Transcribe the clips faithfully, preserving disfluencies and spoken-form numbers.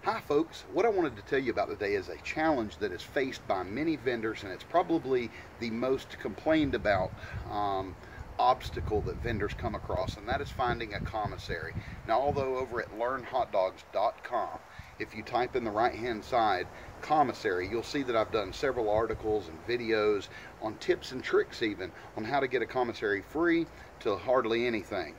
Hi folks, what I wanted to tell you about today is a challenge that is faced by many vendors, and it's probably the most complained about um, obstacle that vendors come across, and that is finding a commissary. Now, although over at learn hot dogs dot com, if you type in the right hand side commissary, you'll see that I've done several articles and videos on tips and tricks even on how to get a commissary free to hardly anything.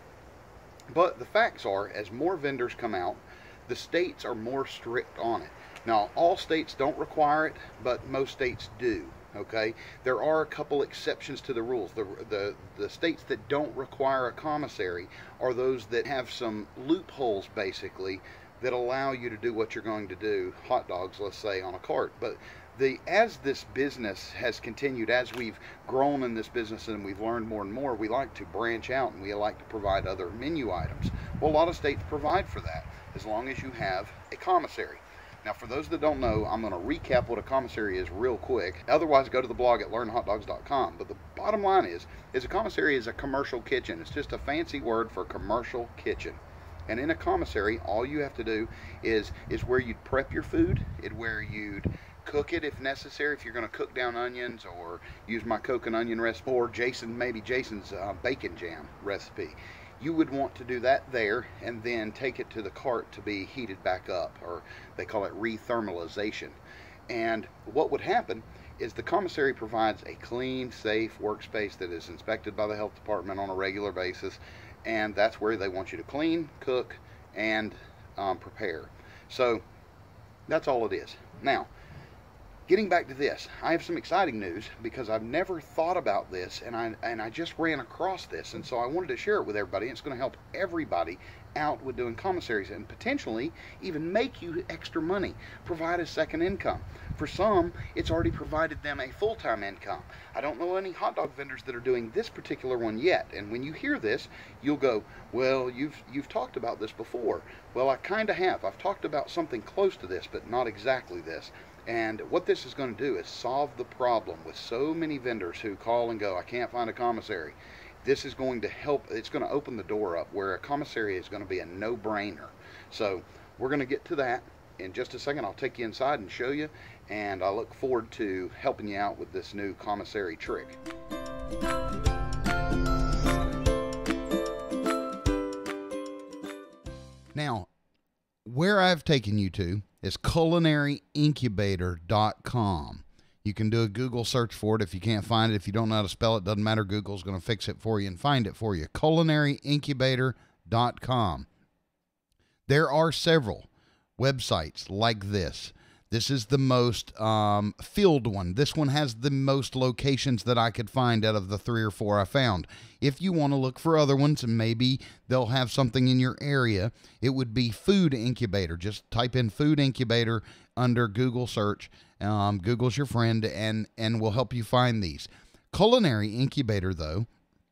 But the facts are, as more vendors come out, the states are more strict on it. Now, all states don't require it, but most states do. Okay, there are a couple exceptions to the rules. The, the the states that don't require a commissary are those that have some loopholes, basically, that allow you to do what you're going to do, hot dogs, let's say, on a cart. But the as this business has continued, as we've grown in this business and we've learned more and more, we like to branch out and we like to provide other menu items. Well, a lot of states provide for that, as long as you have a commissary. Now, for those that don't know, I'm going to recap what a commissary is real quick. Otherwise, go to the blog at learn hot dogs dot com. But the bottom line is, is a commissary is a commercial kitchen. It's just a fancy word for commercial kitchen. And in a commissary, all you have to do is is where you'd prep your food, it where you'd cook it if necessary, if you're going to cook down onions, or use my Coke and onion recipe, or Jason, maybe Jason's uh, bacon jam recipe. You would want to do that there and then take it to the cart to be heated back up, or they call it rethermalization. And what would happen is the commissary provides a clean, safe workspace that is inspected by the health department on a regular basis, and that's where they want you to clean, cook, and um, prepare. So that's all it is. Now, getting back to this, I have some exciting news because I've never thought about this, and I and I just ran across this, and so I wanted to share it with everybody. It's going to help everybody out with doing commissaries and potentially even make you extra money, provide a second income. For some, it's already provided them a full-time income. I don't know any hot dog vendors that are doing this particular one yet, and when you hear this, you'll go, well, you've you've talked about this before. Well, I kind of have. I've talked about something close to this, but not exactly this. And what this is going to do is solve the problem with so many vendors who call and go, I can't find a commissary. This is going to help. It's going to open the door up where a commissary is going to be a no-brainer. So we're going to get to that in just a second. I'll take you inside and show you, and I look forward to helping you out with this new commissary trick. Now, where I've taken you to is culinary incubator dot com. You can do a Google search for it if you can't find it. If you don't know how to spell it, doesn't matter. Google's going to fix it for you and find it for you. culinary incubator dot com. There are several websites like this. This is the most um, filled one. This one has the most locations that I could find out of the three or four I found. If you want to look for other ones, and maybe they'll have something in your area, it would be Food Incubator. Just type in Food Incubator under Google search. Um, Google's your friend, and, and will help you find these. Culinary Incubator, though,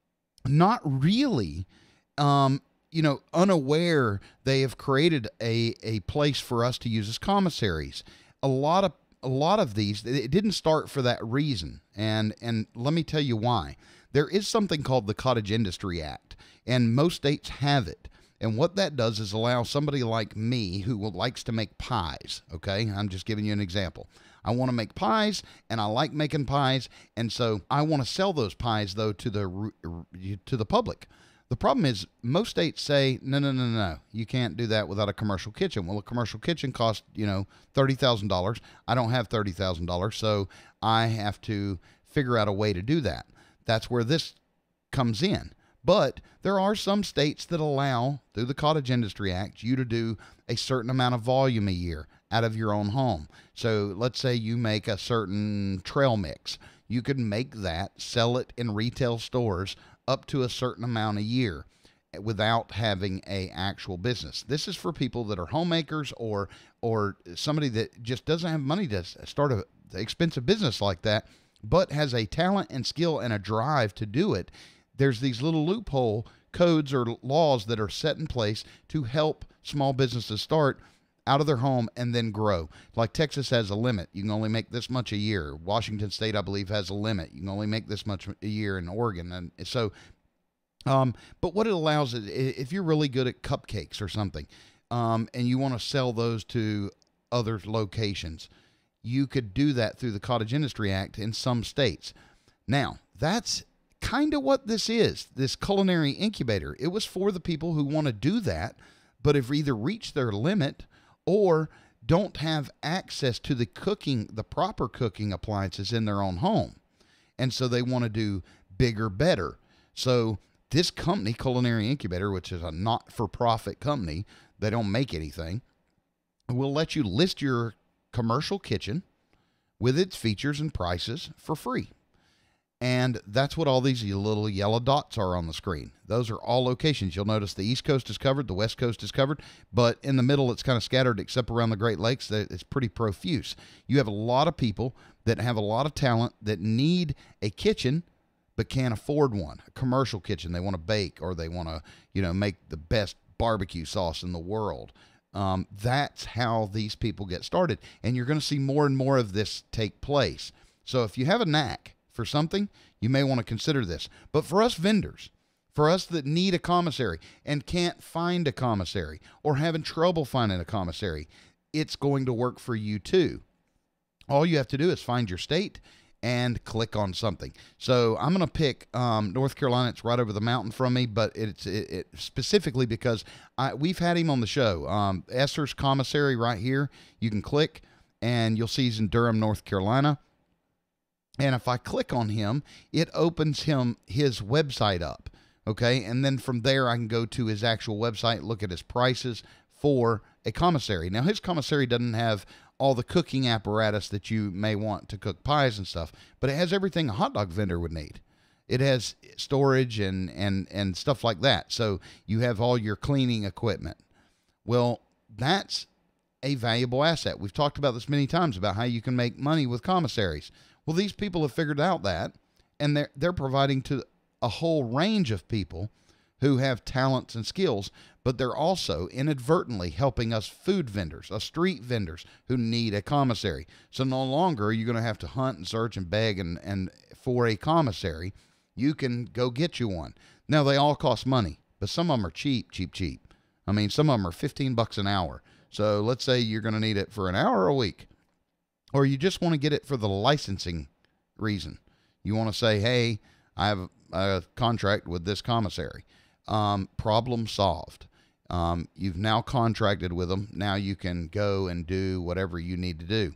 not really, um, you know, unaware they have created a, a place for us to use as commissaries. A lot of a lot of these, it didn't start for that reason, and and let me tell you why. There is something called the Cottage Industry Act, and most states have it. And what that does is allow somebody like me who likes to make pies, okay? I'm just giving you an example. I want to make pies, and I like making pies, and so I want to sell those pies, though, to the to the public. The problem is most states say, no, no, no, no, you can't do that without a commercial kitchen. Well, a commercial kitchen costs, you know, thirty thousand dollars. I don't have thirty thousand dollars, so I have to figure out a way to do that. That's where this comes in. But there are some states that allow, through the Cottage Industry Act, you to do a certain amount of volume a year out of your own home. So let's say you make a certain trail mix. You could make that, sell it in retail stores up to a certain amount a year without having a actual business. This is for people that are homemakers, or or somebody that just doesn't have money to start a expensive business like that, but has a talent and skill and a drive to do it. There's these little loophole codes or laws that are set in place to help small businesses start out of their home and then grow. Like Texas has a limit. You can only make this much a year. Washington State, I believe, has a limit. You can only make this much a year in Oregon. And so, um, but what it allows is, if you're really good at cupcakes or something, um, and you want to sell those to other locations. You could do that through the Cottage Industry Act in some states. Now, that's kind of what this is, this culinary incubator. It was for the people who want to do that, but have either reached their limit or don't have access to the cooking, the proper cooking appliances in their own home. And so they want to do bigger, better. So this company, Culinary Incubator, which is a not-for-profit company, they don't make anything, will let you list your commercial kitchen with its features and prices for free. And that's what all these little yellow dots are on the screen. Those are all locations. You'll notice the East Coast is covered, the West Coast is covered, but in the middle it's kind of scattered except around the Great Lakes. It's pretty profuse. You have a lot of people that have a lot of talent that need a kitchen but can't afford one, a commercial kitchen. They want to bake, or they want to, you know, make the best barbecue sauce in the world. Um, that's how these people get started. And you're going to see more and more of this take place. So if you have a knack for something, you may want to consider this. But for us vendors, for us that need a commissary and can't find a commissary or having trouble finding a commissary, it's going to work for you too. All you have to do is find your state and click on something. So I'm going to pick um, North Carolina. It's right over the mountain from me, but it's it, it specifically because I, we've had him on the show. Um, Esther's Commissary right here. You can click and you'll see he's in Durham, North Carolina. And if I click on him, it opens him his website up. Okay, and then from there I can go to his actual website, look at his prices for a commissary. Now his commissary doesn't have all the cooking apparatus that you may want to cook pies and stuff, but it has everything a hot dog vendor would need. It has storage and and and stuff like that. So you have all your cleaning equipment. Well, that's a valuable asset. We've talked about this many times about how you can make money with commissaries. Well, these people have figured out that, and they're they're providing to a whole range of people who have talents and skills, but they're also inadvertently helping us food vendors, us street vendors who need a commissary. So no longer are you going to have to hunt and search and beg and, and for a commissary. You can go get you one. Now, they all cost money, but some of them are cheap, cheap, cheap. I mean, some of them are fifteen bucks an hour. So let's say you're going to need it for an hour a week, or you just want to get it for the licensing reason. You want to say, hey, I have a contract with this commissary. Um, problem solved. Um, you've now contracted with them. Now you can go and do whatever you need to do.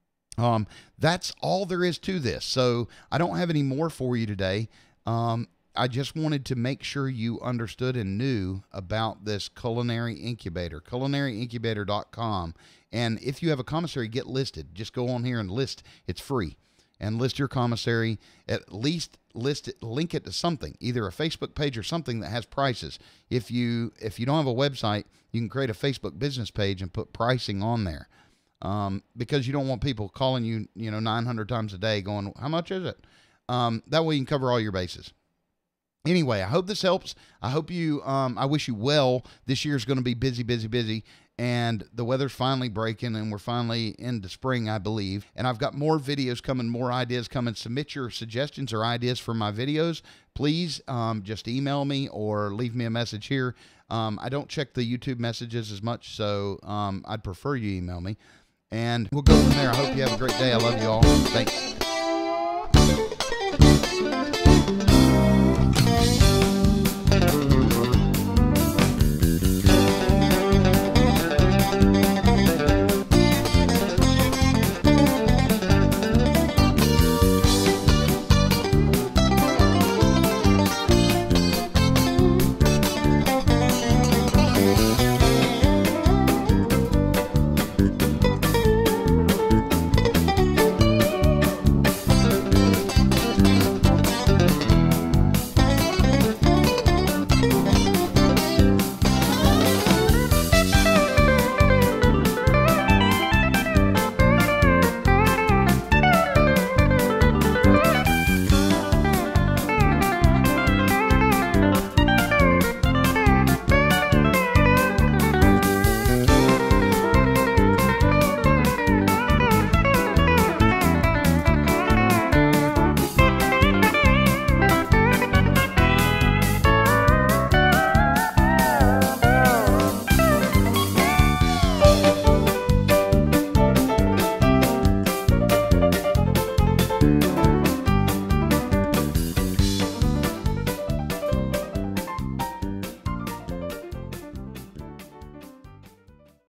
Um, that's all there is to this. So I don't have any more for you today. Um, I just wanted to make sure you understood and knew about this culinary incubator, culinary incubator dot com. And if you have a commissary, get listed. Just go on here and list. It's free. And list your commissary, at least list it, link it to something, either a Facebook page or something that has prices. If you if you don't have a website, you can create a Facebook business page and put pricing on there, um, because you don't want people calling you, you know, nine hundred times a day going, how much is it? Um, that way you can cover all your bases. Anyway, I hope this helps. I hope you, um, I wish you well. This year's going to be busy, busy, busy. And the weather's finally breaking, and we're finally into spring, I believe. And I've got more videos coming, more ideas coming. Submit your suggestions or ideas for my videos. Please um, just email me or leave me a message here. Um, I don't check the YouTube messages as much, so um, I'd prefer you email me. And we'll go from there. I hope you have a great day. I love you all. Thanks.